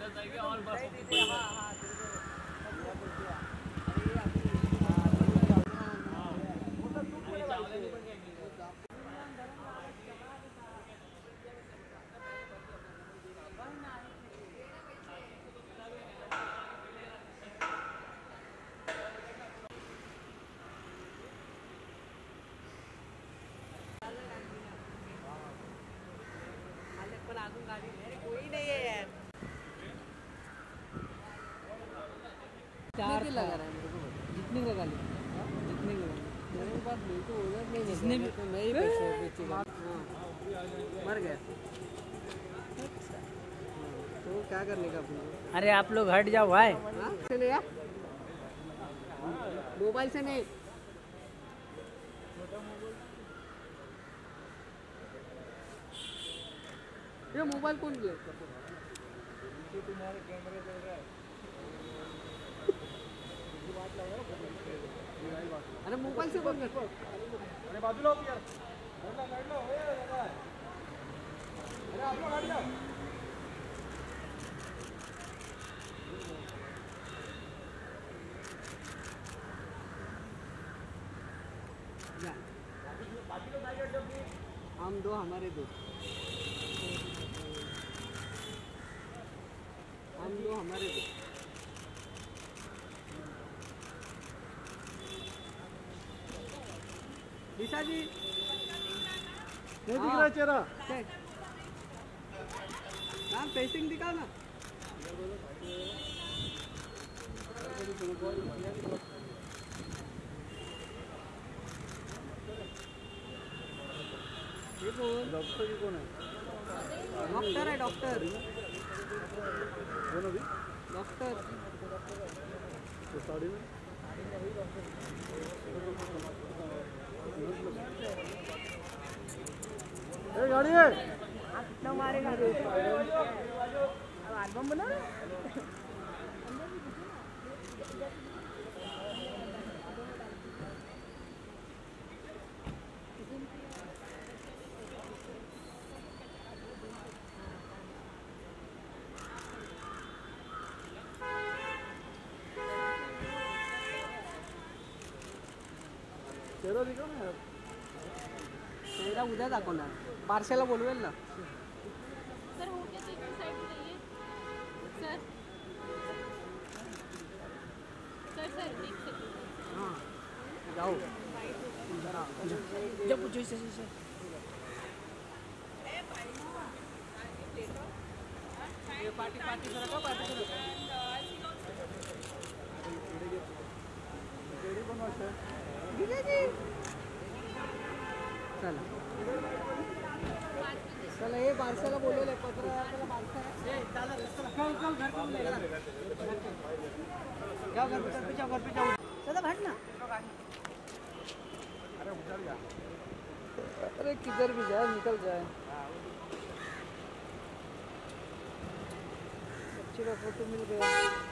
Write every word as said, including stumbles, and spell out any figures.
कोई नहीं है यार। चार लगा रहा है मेरे को, जितनी लगा ली जितनी मेरे पास नहीं तो उधर नहीं, जिसने भी तो नहीं पैसे बेचेगा। मर गया तो क्या करने का अपने। अरे आप लोग हट जाओ भाई। से नहीं यार, मोबाइल से नहीं। ये मोबाइल कौन ले तुम्हारे कैमरे चल रहा है। अरे मोबाइल से कौन कर। अरे बाजू लो यार, अरे आप लोग हट जाओ। हम दो हमारे दो हम दो हमारे दो निशा जी नहीं दिख रहा चेहरा। नाम फेसिंग दिखाओ ना। डॉक्टर जी कौन है? डॉक्टर है डॉक्टर कौन अभी डॉक्टर तो साड़ी में ए गाड़ी है कितना मारेगा अब एल्बम बना चेहरा दिखा ना यार। चेहरा उद्या दाखवणार पार्शलला बोलवेल ना। सर हो गया तो एक साइड जाइए सर सर सर एक सेकंड। हाँ जाओ जब पूछो इसे इसे ये पार्टी पार्टी करा का पार्टी करा रेडी बनवायचं चला चला ये बारसाला बोलवलंय पत्र आपल्याला बारसा चल चल घर पे जाओ घर पे जाओ घर पे जाओ चला भाग ना। अरे उधर जा अरे किधर भी जाए निकल जाए। अच्छी फोटो मिल गया।